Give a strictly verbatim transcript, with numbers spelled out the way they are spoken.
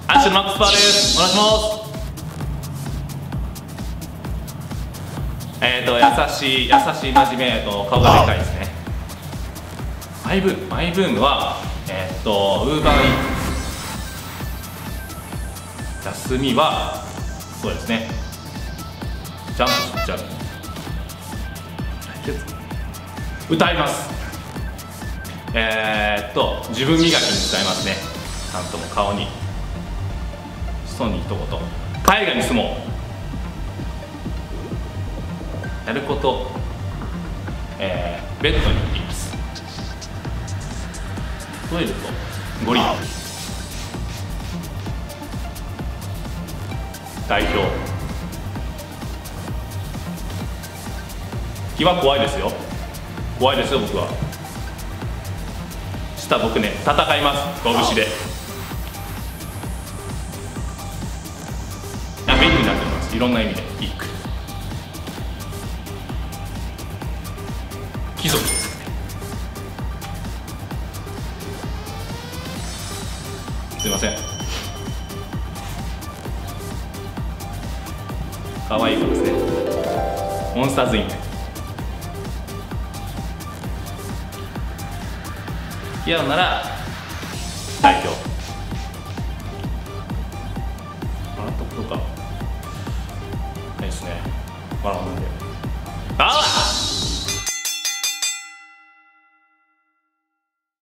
アッシュのマックスパーです。お願いします。えっ、ー、と優しい優しい真面目、えっと顔がでかいですね。マイブームマイブームはえっ、ー、とウーバーイーツ。休みはそうですね。ジャンプしちゃう。歌います。えー、っと自分磨きに使いますね。ちゃんとも顔に人に一言。海外に住もう。やること、えー、ベッドに行きます。トイレとゴリラ代表。気は怖いですよ。怖いですよ僕は。下僕ね戦います。拳であ便利になってます。いろんな意味でいい貴族ですね。すいません。可愛い子ですね。モンスターズインク。付き合うなら代表。もらったことかないですね。笑うんで